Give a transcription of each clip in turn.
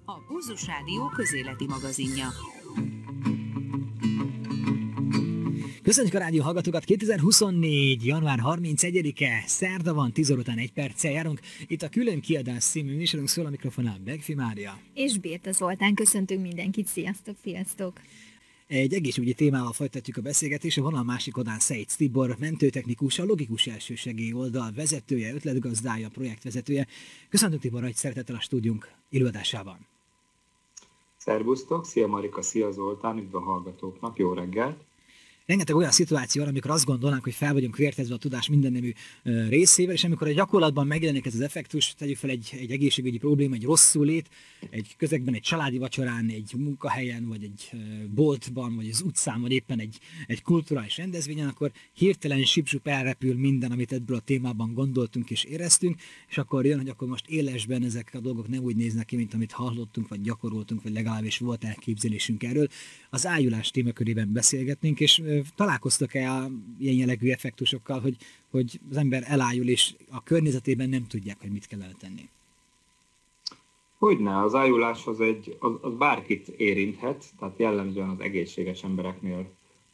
a Pulzus Rádió közéleti magazinja. Köszönjük a rádió hallgatókat, 2024. január 31-e, szerda van, 10 óra után 1 perccel járunk. Itt a Külön Kiadás című műsorunk, szól a mikrofonnál Begfi Mária. És Bérta Zoltán, köszöntünk mindenkit, sziasztok! Egy egészségügyi témával folytatjuk a beszélgetést, a vonal másik oldalán Szejc Tibor, mentőtechnikus, a Logikus Elsősegély oldal vezetője, ötletgazdája, projektvezetője. Köszöntünk Tibor, hogy szeretettel a stúdiónk előadásában. Szervusztok, szia Marika, szia Zoltán, üdv a hallgatóknak, jó reggelt! Rengeteg olyan szituáció van, amikor azt gondolnánk, hogy fel vagyunk vértezve a tudás mindennemű részével, és amikor a gyakorlatban megjelenik ez az effektus, tegyük fel egy egészségügyi probléma, egy rosszulét, egy közegben, egy családi vacsorán, egy munkahelyen, vagy egy boltban, vagy az utcán, vagy éppen egy kulturális rendezvényen, akkor hirtelen sipsup elrepül minden, amit ebből a témában gondoltunk és éreztünk, és akkor jön, hogy akkor most élesben ezek a dolgok nem úgy néznek ki, mint amit hallottunk, vagy gyakoroltunk, vagy legalábbis volt elképzelésünk erről. Az ájulás témakörében beszélgetnénk, és találkoztak-e ilyen jellegű effektusokkal, hogy az ember elájul, és a környezetében nem tudják, hogy mit kellene tenni? Hogyne, az ájulás az bárkit érinthet, tehát jellemzően az egészséges embereknél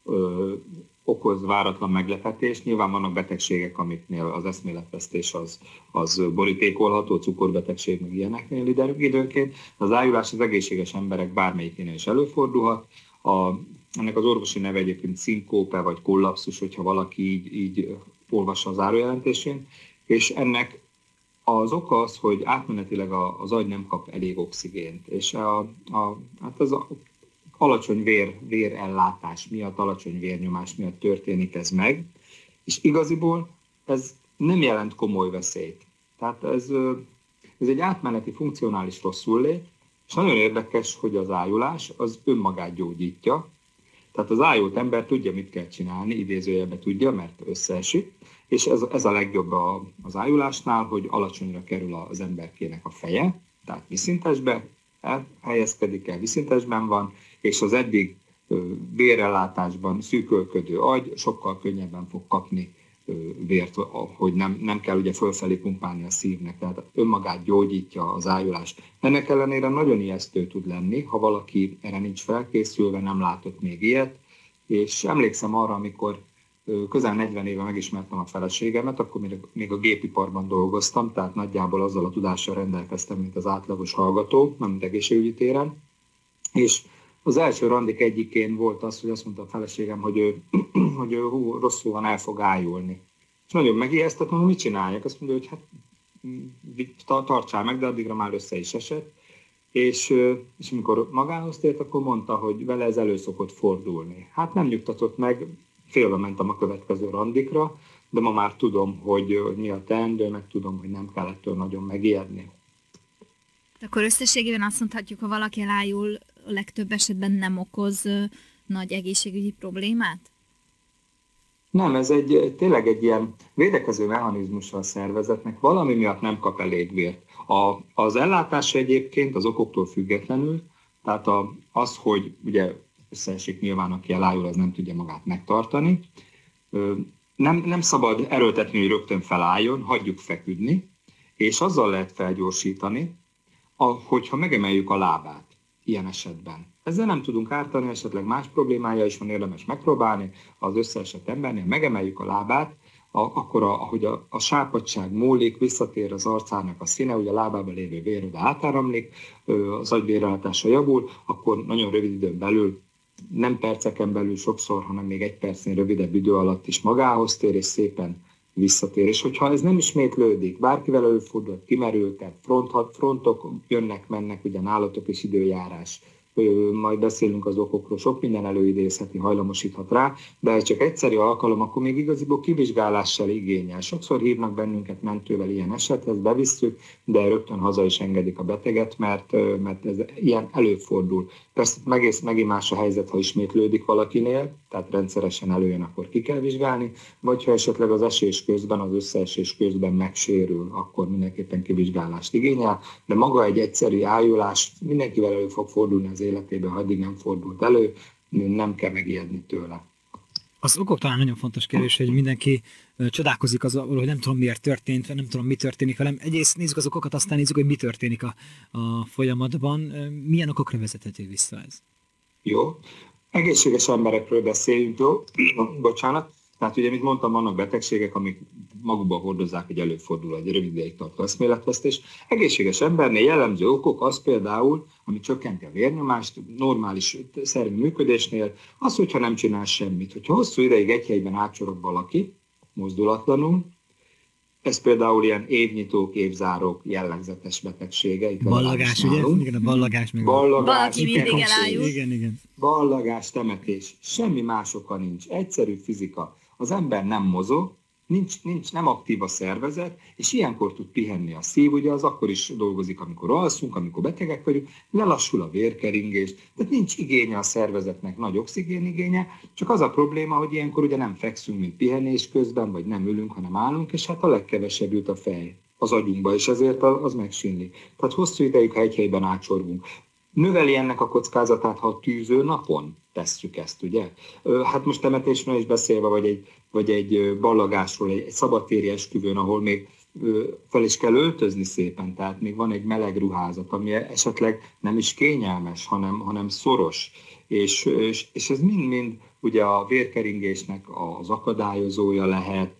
okoz váratlan meglepetést. Nyilván vannak betegségek, amiknél az eszméletvesztés az borítékolható, cukorbetegség, meg ilyeneknél időnként. Az ájulás az egészséges emberek bármelyikénél is előfordulhat. Ennek az orvosi neve egyébként szinkópe vagy kollapszus, hogyha valaki így olvassa az zárójelentésén, és ennek az oka az, hogy átmenetileg az agy nem kap elég oxigént, és az alacsony vérellátás miatt, alacsony vérnyomás miatt történik ez meg, és igaziból ez nem jelent komoly veszélyt. Tehát ez egy átmeneti funkcionális rosszullét, és nagyon érdekes, hogy az ájulás az önmagát gyógyítja. Tehát az ájult ember tudja, mit kell csinálni, idézőjelben tudja, mert összeesik, és ez a legjobb az ájulásnál, hogy alacsonyra kerül az emberkének a feje, tehát viszintesbe helyezkedik el, viszintesben van, és az eddig vérellátásban szűkölködő agy sokkal könnyebben fog kapni vért, hogy nem kell ugye fölfelé pumpálni a szívnek, tehát önmagát gyógyítja az ájulás. Ennek ellenére nagyon ijesztő tud lenni, ha valaki erre nincs felkészülve, nem látott még ilyet, és emlékszem arra, amikor közel 40 éve megismertem a feleségemet, akkor még a gépiparban dolgoztam, tehát nagyjából azzal a tudással rendelkeztem, mint az átlagos hallgató, nem mint egészségügyi téren, és az első randik egyikén volt az, hogy azt mondta a feleségem, hogy ő rosszul van, el fog ájulni. És nagyon megijesztett, mondom, mit csináljak? Azt mondja, hogy hát tartsál meg, de addigra már össze is esett. És amikor magához tért, akkor mondta, hogy vele ez elő szokott fordulni. Hát nem nyugtatott meg, félve mentem a következő randikra, de ma már tudom, hogy mi a teendő, meg tudom, hogy nem kell ettől nagyon megijedni. Akkor összességében azt mondhatjuk, ha valaki elájul, a legtöbb esetben nem okoz nagy egészségügyi problémát? Nem, ez tényleg egy ilyen védekező mechanizmus a szervezetnek, valami miatt nem kap elég vért. Az ellátása egyébként az okoktól függetlenül, tehát az, hogy ugye összeesik nyilván, aki elájul, az nem tudja magát megtartani. Nem szabad erőltetni, hogy rögtön felálljon, hagyjuk feküdni, és azzal lehet felgyorsítani, hogyha megemeljük a lábát ilyen esetben. Ezzel nem tudunk ártani, esetleg más problémája is van, érdemes megpróbálni. Az összeesett embernél megemeljük a lábát, akkor ahogy a sápadtság múlik, visszatér az arcának a színe, ugye a lábában lévő vér oda átáramlik, az agyvérellátása javul, akkor nagyon rövid időn belül, nem perceken belül sokszor, hanem még 1 percnél rövidebb idő alatt is magához tér, és szépen visszatér. És hogyha ez nem ismétlődik, bárkivel előfordul, kimerültek, frontok jönnek-mennek, ugye nálatok is időjárás, majd beszélünk az okokról, sok minden előidézheti, hajlamosíthat rá, de ez csak egyszerű alkalom, akkor még igaziból kivizsgálással igényel. Sokszor hívnak bennünket mentővel ilyen esethez, bevisszük, de rögtön haza is engedik a beteget, mert ez ilyen előfordul. Persze megint más a helyzet, ha ismétlődik valakinél, tehát rendszeresen előjön, akkor ki kell vizsgálni, vagy ha esetleg az esés közben, az összeesés közben megsérül, akkor mindenképpen kivizsgálást igényel, de maga egy egyszerű ájulás mindenkivel elő fog fordulni az életében, ha eddig nem fordult elő, nem kell megijedni tőle. Az okok talán nagyon fontos kérdés, hogy mindenki csodálkozik azon, hogy nem tudom miért történt, vagy nem tudom mi történik velem. Egyrészt nézzük az okokat, aztán nézzük, hogy mi történik a folyamatban. Milyen okokra vezethető vissza ez? Jó. Egészséges emberekről beszéljünk, jó? Bocsánat. Tehát ugye, mint mondtam, vannak betegségek, amik magukban hordozzák, hogy előfordul egy rövid ideig tartó eszméletvesztés. Egészséges embernél jellemző okok az például, ami csökkenti a vérnyomást, normális szervi működésnél, az, hogyha nem csinál semmit. Hogyha hosszú ideig egy helyben átsorog valaki, mozdulatlanul, ez például ilyen évnyitók, évzárók jellegzetes betegsége. Ballagás, ugye? Igen, a ballagás. Meg valaki mindig elájul. Igen. Ballagás, temetés, semmi más oka nincs. Egyszerű fizika. Az ember nem mozog, nem aktív a szervezet, és ilyenkor tud pihenni a szív, ugye az akkor is dolgozik, amikor alszunk, amikor betegek vagyunk, lelassul a vérkeringés, tehát nincs igénye a szervezetnek, nagy oxigénigénye, csak az a probléma, hogy ilyenkor ugye nem fekszünk, mint pihenés közben, vagy nem ülünk, hanem állunk, és hát a legkevesebb jut a fej az agyunkba, és ezért az megsínli. Tehát hosszú ideig, ha egy helyben átsorgunk. Növeli ennek a kockázatát, ha a tűző napon tesszük ezt, ugye? Hát most temetésről is beszélve, vagy egy ballagásról, egy szabadtéri esküvőn, ahol még fel is kell öltözni szépen, tehát még van egy meleg ruházat, ami esetleg nem is kényelmes, hanem szoros. És ez mind-mind ugye a vérkeringésnek az akadályozója lehet,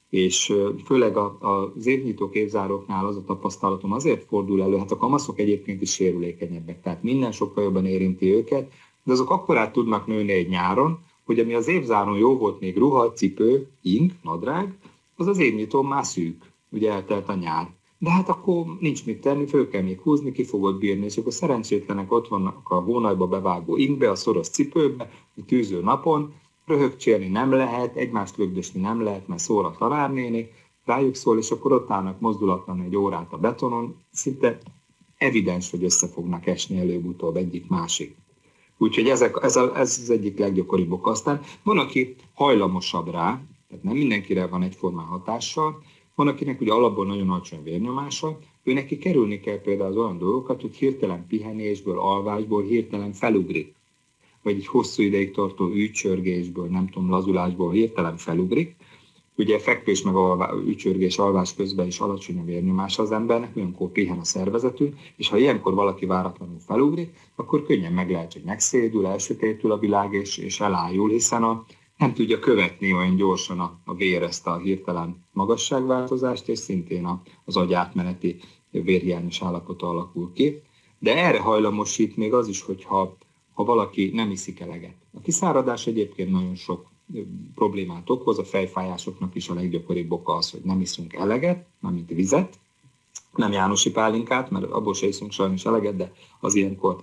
és főleg az évnyitók, évzáróknál az a tapasztalatom azért fordul elő, hát a kamaszok egyébként is sérülékenyebbek, tehát minden sokkal jobban érinti őket, de azok akkorát tudnak nőni egy nyáron, hogy ami az évzáron jó volt még ruha, cipő, ing, nadrág, az évnyitón már szűk, ugye eltelt a nyár. De hát akkor nincs mit tenni, föl kell még húzni, ki fogod bírni, és akkor szerencsétlenek ott vannak a hónajba bevágó ingbe, a szoros cipőbe, a tűző napon, röhögcsélni nem lehet, egymást lögdösni nem lehet, mert szól a tanárnéni, rájuk szól, és akkor ott állnak mozdulatlan egy órát a betonon, szinte evidens, hogy össze fognak esni előbb-utóbb egyik másik. Úgyhogy ez az egyik leggyakoribb ok. Aztán van, aki hajlamosabb rá, tehát nem mindenkire van egyformán hatással, van, akinek ugye alapból nagyon alacsony vérnyomása, ő neki kerülni kell például az olyan dolgokat, hogy hirtelen pihenésből, alvásból hirtelen felugrik, vagy egy hosszú ideig tartó ügycsörgésből, nem tudom, lazulásból hirtelen felugrik. Ugye fekvés meg ügycsörgés, alvás közben is alacsony a vérnyomás az embernek, olyankor pihen a szervezetünk, és ha ilyenkor valaki váratlanul felugrik, akkor könnyen meg lehet, hogy megszédül, elsötétül a világ, és elájul, hiszen nem tudja követni olyan gyorsan a vér ezt a hirtelen magasságváltozást, és szintén az agyátmeneti vérhiányos állapota alakul ki. De erre hajlamosít még az is, hogyha valaki nem iszik eleget. A kiszáradás egyébként nagyon sok problémát okoz, a fejfájásoknak is a leggyakoribb oka az, hogy nem iszunk eleget, mármint vizet, nem jánosi pálinkát, mert abból se iszunk sajnos eleget, de az ilyenkor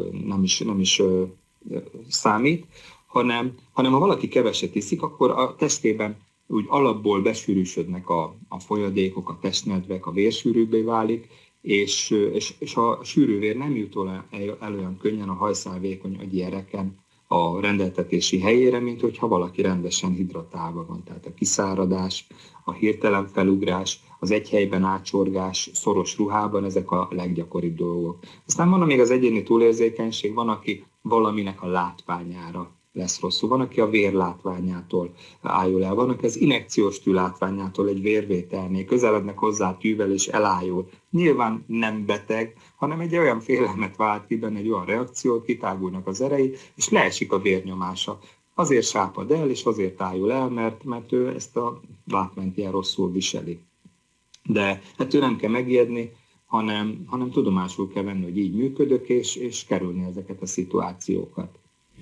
nem is számít, hanem ha valaki keveset iszik, akkor a testében úgy alapból besűrűsödnek a folyadékok, a testnedvek, a vérsűrűbbé válik, és a sűrű vér nem jut el olyan könnyen a hajszálvékony agyéreken a rendeltetési helyére, mint hogyha valaki rendesen hidratálva van. Tehát a kiszáradás, a hirtelen felugrás, az egy helyben átsorgás, szoros ruhában, ezek a leggyakoribb dolgok. Aztán van még az egyéni túlérzékenység, van, aki valaminek a látványára lesz rosszul. Van, aki a vérlátványától ájul el. Van, aki az injekciós tűlátványától egy vérvételnél közelednek hozzá tűvel és elájul. Nyilván nem beteg, hanem egy olyan félelmet vált ki benne, egy olyan reakciót, kitágulnak az erei, és leesik a vérnyomása. Azért sápad el, és azért ájul el, mert ő ezt a látványt ilyen rosszul viseli. De hát ő nem kell megijedni, hanem tudomásul kell venni, hogy így működök, és kerülni ezeket a szituációkat.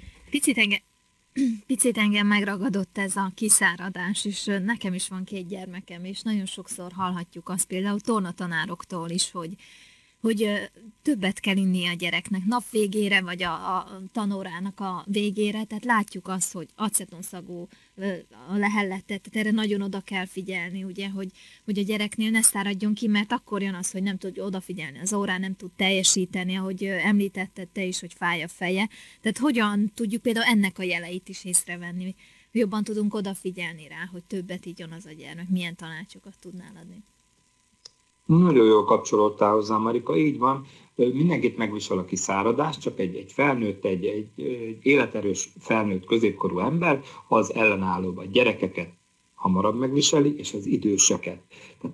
Picit engem megragadott ez a kiszáradás, és nekem is van 2 gyermekem, és nagyon sokszor hallhatjuk azt például tornatanároktól is, hogy többet kell inni a gyereknek nap végére, vagy a tanórának a végére, tehát látjuk azt, hogy acetonszagú a lehelletet, tehát erre nagyon oda kell figyelni, ugye, hogy a gyereknél ne száradjon ki, mert akkor jön az, hogy nem tud odafigyelni az órán, nem tud teljesíteni, ahogy említetted te is, hogy fáj a feje. Tehát hogyan tudjuk például ennek a jeleit is észrevenni, jobban tudunk odafigyelni rá, hogy többet igyon az a gyermek, milyen tanácsokat tudnál adni? Nagyon jól kapcsolódtál hozzá, Marika, így van. Mindenkit megvisel a kiszáradás, csak egy felnőtt, egy életerős felnőtt középkorú ember, az ellenállóbb. A gyerekeket hamarabb megviseli, és az időseket. Tehát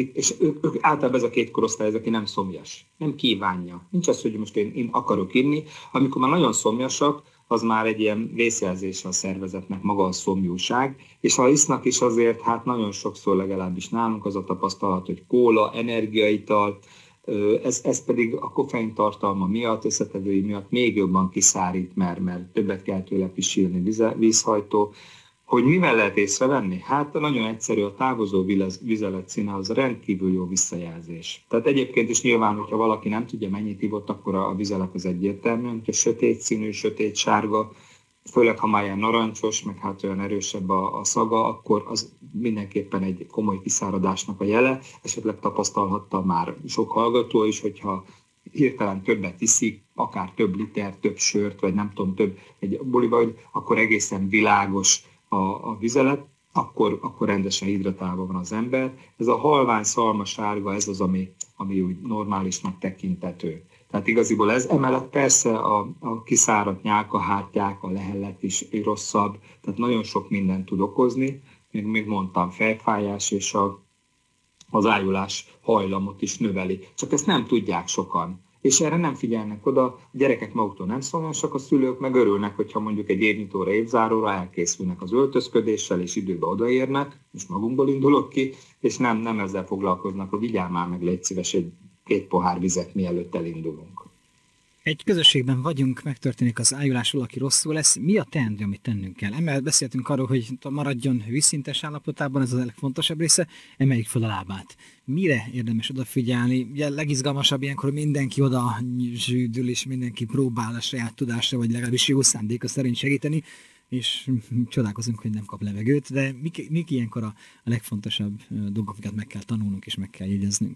ők általában ez a két korosztály, ez, aki nem szomjas, nem kívánja. Nincs az, hogy most én akarok inni. Amikor már nagyon szomjasak, az már egy ilyen vészjelzés a szervezetnek, maga a szomjúság, és ha isznak is azért, hát nagyon sokszor legalábbis nálunk az a tapasztalat, hogy kóla, energiaital, ez pedig a koffein tartalma miatt, összetevői miatt még jobban kiszárít, mert többet kell tőle pisilni, vízhajtó. Hogy mivel lehet észrevenni? Hát nagyon egyszerű, a távozó vizelet színe az rendkívül jó visszajelzés. Tehát egyébként is nyilván, hogyha valaki nem tudja, mennyit ivott, akkor a vizelet az egyértelműen, hogyha sötét színű, sötét sárga, főleg ha már ilyen narancsos, meg hát olyan erősebb a szaga, akkor az mindenképpen egy komoly kiszáradásnak a jele. Esetleg tapasztalhatta már sok hallgató is, hogyha hirtelen többet iszik, akár több liter, több sört, vagy nem tudom, több egy boliba, akkor egészen világos a vizelet, akkor rendesen hidratálva van az ember. Ez a halvány szalmasárga, ez az, ami úgy normálisnak tekintető. Tehát igaziból ez, emellett persze a kiszáradt nyálkahártyák, a lehellet is rosszabb, tehát nagyon sok mindent tud okozni. Még mondtam, fejfájás és az ájulás hajlamot is növeli. Csak ezt nem tudják sokan. És erre nem figyelnek oda, a gyerekek maguktól nem szomjasak, a szülők meg örülnek, hogyha mondjuk egy évnyitóra, évzáróra elkészülnek az öltözködéssel, és időbe odaérnek, most magunkból indulok ki, és nem ezzel foglalkoznak, hogy vigyál már meg, légy szíves, két pohár vizet, mielőtt elindulunk. Egy közösségben vagyunk, megtörténik az ájulás, valaki rosszul lesz. Mi a teendő, amit tennünk kell? Emellett beszéltünk arról, hogy maradjon vízszintes állapotában, ez az a legfontosabb része, emeljük fel a lábát. Mire érdemes odafigyelni? Ugye legizgalmasabb ilyenkor, hogy mindenki oda zsűdül, és mindenki próbál a saját tudásra, vagy legalábbis jó szándéka szerint segíteni, és csodálkozunk, hogy nem kap levegőt, de mik ilyenkor a legfontosabb dolgok, amiket meg kell tanulnunk, és meg kell jegyeznünk?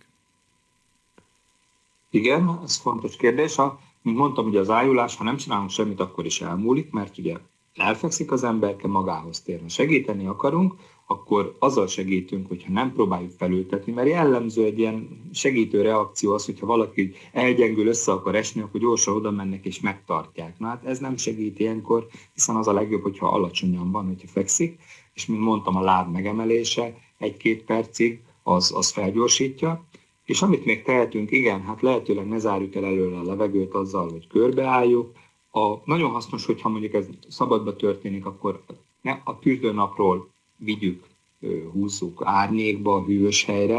Igen, ez fontos kérdés. Mint mondtam, ugye az ájulás, ha nem csinálunk semmit, akkor is elmúlik, mert ugye elfekszik az emberke, magához tér. Ha segíteni akarunk, akkor azzal segítünk, hogyha nem próbáljuk felültetni, mert jellemző egy ilyen segítő reakció az, hogyha valaki elgyengül, össze akar esni, akkor gyorsan oda mennek és megtartják. Na hát ez nem segít ilyenkor, hiszen az a legjobb, hogyha alacsonyan van, hogyha fekszik, és mint mondtam, a láb megemelése 1-2 percig az felgyorsítja. És amit még tehetünk, igen, hát lehetőleg ne zárjuk el előle a levegőt azzal, hogy körbeálljuk. Nagyon hasznos, hogyha mondjuk ez szabadba történik, akkor ne a tüzdőnapról vigyük, húzzuk árnyékba, hűvös helyre,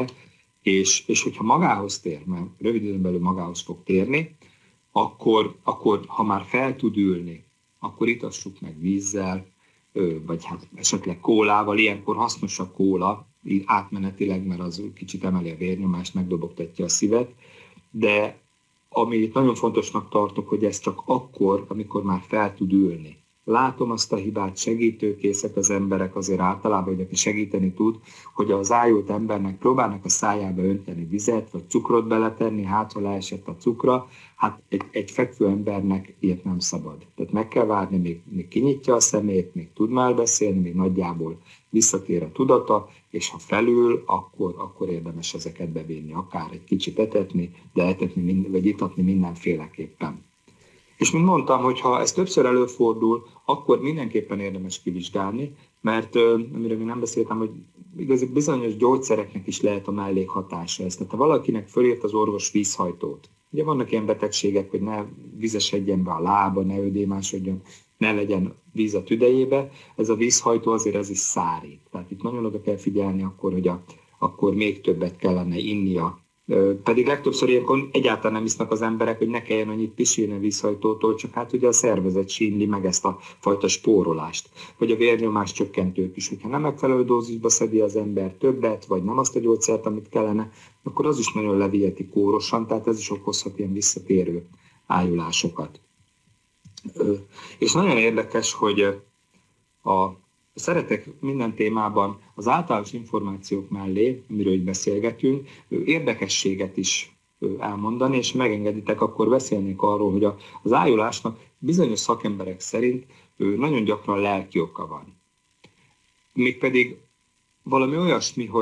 és hogyha magához tér, mert rövid időn belül magához fog térni, akkor ha már fel tud ülni, akkor itassuk meg vízzel, vagy hát esetleg kólával, ilyenkor hasznos a kóla, így átmenetileg, mert az kicsit emeli a vérnyomást, megdobogtatja a szívet, de amit nagyon fontosnak tartok, hogy ez csak akkor, amikor már fel tud ülni. Látom azt a hibát, segítőkészek az emberek azért általában, hogy aki segíteni tud, hogy az ájult embernek próbálnak a szájába önteni vizet, vagy cukrot beletenni, hát ha leesett a cukra, hát egy fekvő embernek ilyet nem szabad. Tehát meg kell várni, még kinyitja a szemét, még tud már beszélni, még nagyjából visszatér a tudata, és ha felül, akkor érdemes ezeket bevinni, akár egy kicsit etetni, de etetni vagy itatni mindenféleképpen. És mint mondtam, hogy ha ez többször előfordul, akkor mindenképpen érdemes kivizsgálni, mert amiről még nem beszéltem, hogy igazi bizonyos gyógyszereknek is lehet a mellékhatása ez. Tehát ha valakinek fölírt az orvos vízhajtót, ugye vannak ilyen betegségek, hogy ne vizesedjen be a lába, ne ödémásodjon, ne legyen víz a tüdejébe, ez a vízhajtó azért ez is szárít. Tehát itt nagyon oda kell figyelni akkor, hogy akkor még többet kellene innia. Pedig legtöbbször ilyenkor egyáltalán nem isznak az emberek, hogy ne kelljen annyit pisilni a vízhajtótól, csak hát ugye a szervezet sínli meg ezt a fajta spórolást. Vagy a vérnyomás csökkentők is, hogyha nem megfelelő dózisba szedi az ember többet, vagy nem azt a gyógyszert, amit kellene, akkor az is nagyon leviheti kórosan, tehát ez is okozhat ilyen visszatérő ájulásokat. És nagyon érdekes, hogy szeretek minden témában az általános információk mellé, amiről így beszélgetünk, érdekességet is elmondani, és megengeditek, akkor beszélnék arról, hogy az ájulásnak bizonyos szakemberek szerint nagyon gyakran lelki oka van. Mégpedig valami olyasmi, hogy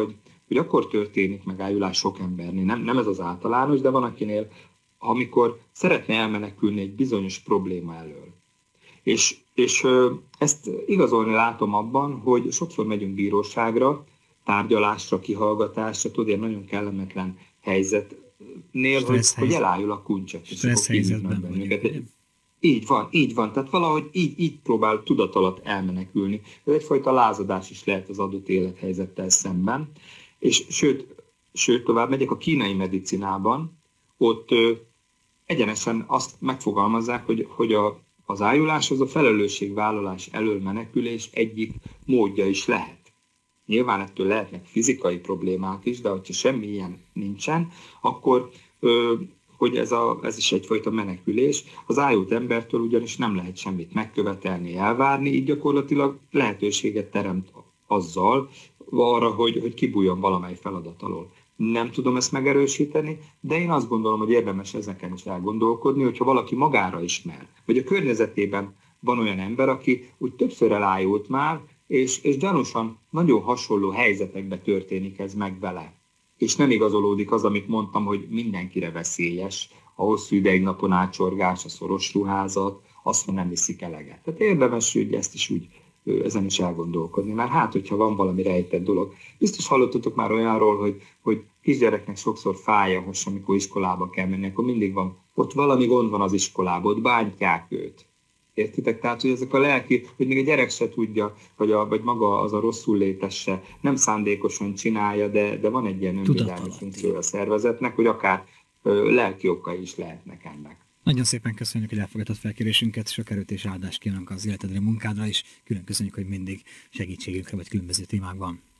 hogy akkor történik megájulás sok embernél, nem ez az általános, de van akinél, amikor szeretne elmenekülni egy bizonyos probléma elől. És ezt igazolni látom abban, hogy sokszor megyünk bíróságra, tárgyalásra, kihallgatásra, tudod, ilyen nagyon kellemetlen helyzetnél, hogy elájul a kuncsek. Stressz helyzetben. Így van. Tehát valahogy így próbál tudat alatt elmenekülni. Ez egyfajta lázadás is lehet az adott élethelyzettel szemben. És sőt, tovább megyek a kínai medicinában, ott egyenesen azt megfogalmazzák, hogy az ájulás az a felelősségvállalás elől menekülés egyik módja is lehet. Nyilván ettől lehetnek fizikai problémák is, de hogyha semmi ilyen nincsen, akkor hogy ez is egyfajta menekülés. Az ájult embertől ugyanis nem lehet semmit megkövetelni, elvárni, így gyakorlatilag lehetőséget teremt azzal arra, hogy kibújjon valamely feladat alól. Nem tudom ezt megerősíteni, de én azt gondolom, hogy érdemes ezeken is elgondolkodni, hogyha valaki magára ismer, vagy a környezetében van olyan ember, aki úgy többször elájult már, és gyanúsan nagyon hasonló helyzetekben történik ez meg vele. És nem igazolódik az, amit mondtam, hogy mindenkire veszélyes, a hosszú ideig napon átcsorgás, a szoros ruházat, azt mondja, nem viszik eleget. Tehát érdemes, hogy ezt is úgy ezen is elgondolkodni, mert hát, hogyha van valami rejtett dolog. Biztos hallottatok már olyanról, hogy kisgyereknek sokszor fáj a hasa, amikor iskolába kell menni, akkor mindig van, ott valami gond van az iskolában, ott bántják őt. Értitek? Tehát, hogy ezek a lelki, hogy még a gyerek se tudja, vagy maga az a rosszul létes se nem szándékosan csinálja, de van egy ilyen önvédelmi funkciója a szervezetnek, hogy akár lelki okai is lehetnek ennek. Nagyon szépen köszönjük, hogy elfogadtad felkérésünket, sok erőt és áldást kívánunk az életedre, munkádra, és külön köszönjük, hogy mindig segítségünkre vagy különböző témákban.